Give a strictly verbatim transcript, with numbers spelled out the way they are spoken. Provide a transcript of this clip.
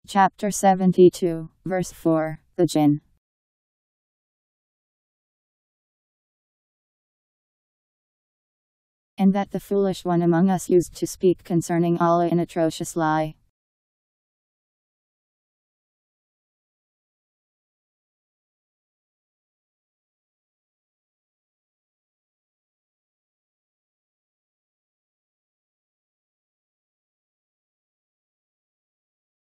Chapter seventy-two, verse four, The Jinn. And that the foolish one among us used to speak concerning Allah an atrocious lie.